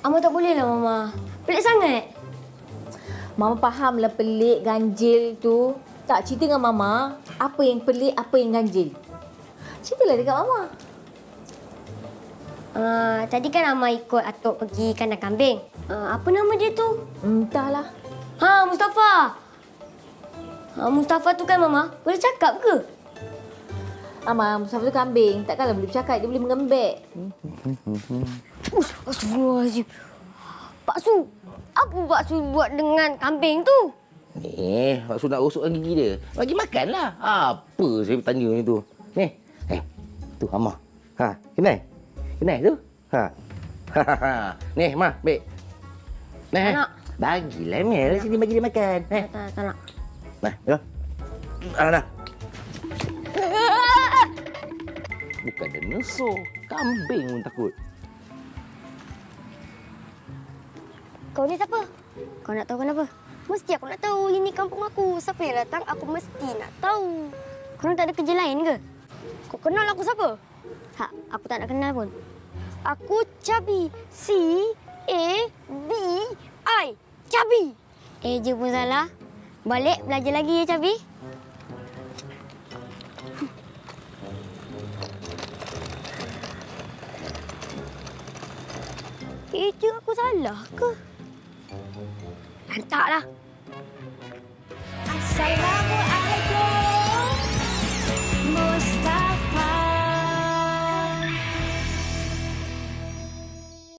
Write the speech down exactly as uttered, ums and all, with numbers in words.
Mama tak boleh lah, Mama. Pelik sangat. Mama fahamlah pelik, ganjil tu. Tak, cerita dengan Mama apa yang pelik, apa yang ganjil. Ceritalah dekat Mama. Uh, tadi kan Mama ikut Atok pergi kandang kambing. Uh, apa nama dia tu? Entahlah. Ha, Mustafa. Ha, Mustafa tu kan, Mama. Boleh cakap ke? Mama, Mustafa tu kambing. Takkanlah boleh bercakap. Dia boleh mengembek. Astagfirullahaladzim. Pak Su, apa Pak Su buat dengan kambing tu? Eh, Pak Su nak rosokkan gigi dia. Bagi makanlah. Apa saya bertanya ni tu? Ni. Eh, tu Amah. Ha, kenal? Kenal tu? Ha. Ni, Ma, ambil. Nah, tak nak. Bagilah Mel sini bagi dia makan. Eh. Tak, tak, tak nak. Nah, ya. Ah, nah. Bukan dinosaur, kambing pun takut. Kau ni siapa? Kau nak tahu kenapa? Mesti aku nak tahu. Ini kampung aku. Siapa yang datang, aku mesti nak tahu. Kau tak ada kerja lain ke? Kau kenal aku siapa? Ha, aku tak nak kenal pun. Aku Cabi. C A B I. Cabi. Eh, je pun salah. Balik belajar lagi ya, Cabi. Itu aku salah ke? Lantaklah. Assalamualaikum.